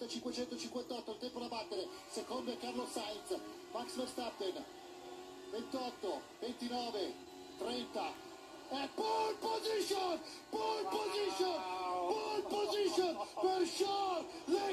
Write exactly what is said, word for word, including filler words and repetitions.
cinquanta cinquecentocinquantotto, il tempo da battere, secondo è Carlos Sainz, Max Verstappen, ventotto, ventinove, trenta, e pole position, pole position, pole position per Charles